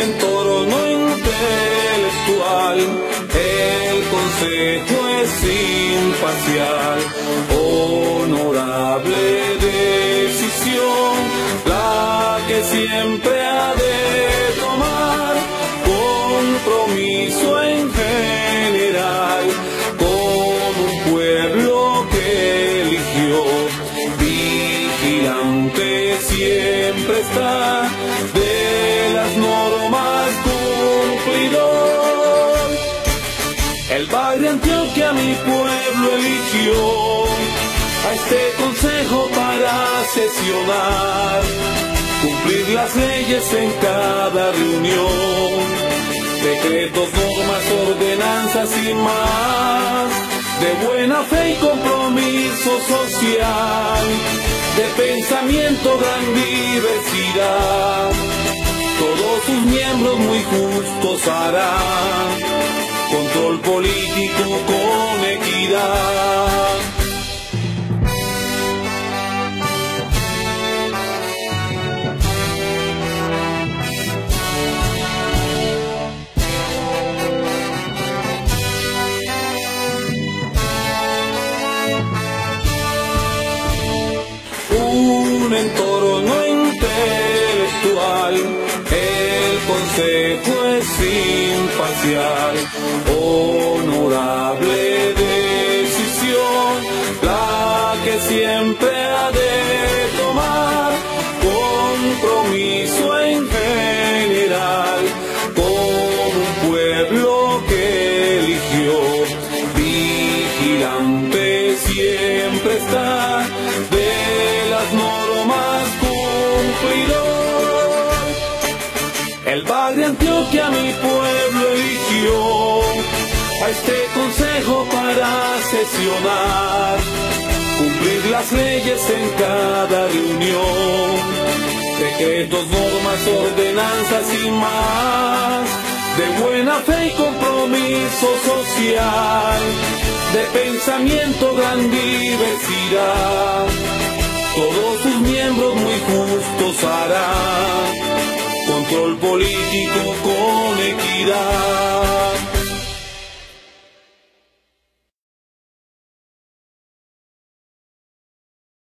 entorno intelectual, el consejo es imparcial, honorable decisión, la que siempre ha de tomar, compromiso en general, con un pueblo que eligió, vigilante siempre está de las normas, cumplidor. El barrio Antioquia mi pueblo eligió a este consejo para sesionar, cumplir las leyes en cada reunión, decretos, normas, ordenanzas y más, de buena fe y compromiso social, de pensamiento, gran diversidad, todos sus miembros muy justos harán, control político con equidad. Un entorno intelectual, el consejo es imparcial, honorable decisión, la que siempre ha de tomar, compromiso en general, con un pueblo que eligió, vigilante siempre está de las normas, cumplidor. El barrio Antioquia mi pueblo eligió a este consejo para sesionar, cumplir las leyes en cada reunión, decretos, normas, ordenanzas y más, de buena fe y compromiso social, de pensamiento, gran diversidad,